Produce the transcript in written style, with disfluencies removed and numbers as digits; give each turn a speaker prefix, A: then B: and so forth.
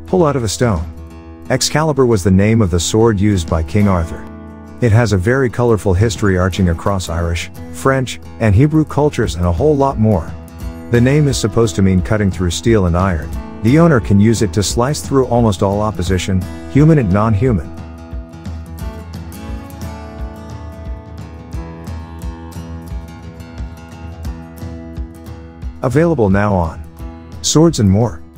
A: Pull out of a stone. Excalibur was the name of the sword used by King Arthur. It has a very colorful history arching across Irish, French, and Hebrew cultures and a whole lot more. The name is supposed to mean cutting through steel and iron. The owner can use it to slice through almost all opposition, human and non-human. Available now on Swords and More.